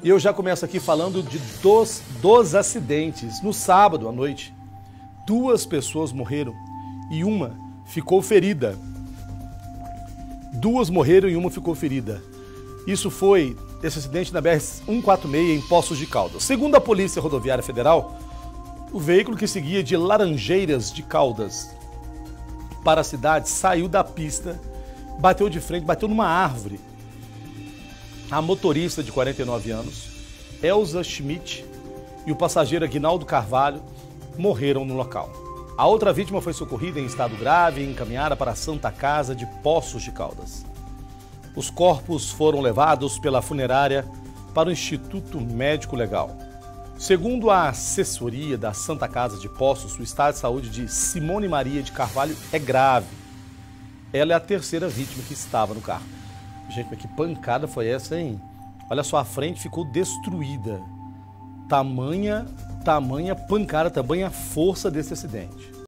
E eu já começo aqui falando dos acidentes. No sábado à noite, 2 pessoas morreram e uma ficou ferida. 2 morreram e uma ficou ferida. Esse acidente na BR-146 em Poços de Caldas. Segundo a Polícia Rodoviária Federal, o veículo que seguia de Laranjeiras de Caldas para a cidade saiu da pista, bateu de frente, bateu numa árvore. A motorista de 49 anos, Elza Schmidt, e o passageiro Aguinaldo Carvalho morreram no local. A outra vítima foi socorrida em estado grave e encaminhada para a Santa Casa de Poços de Caldas. Os corpos foram levados pela funerária para o Instituto Médico Legal. Segundo a assessoria da Santa Casa de Poços, o estado de saúde de Simone Maria de Carvalho é grave. Ela é a 3ª vítima que estava no carro. Gente, mas que pancada foi essa, hein? Olha só, a frente ficou destruída. Tamanha pancada, tamanha força desse acidente.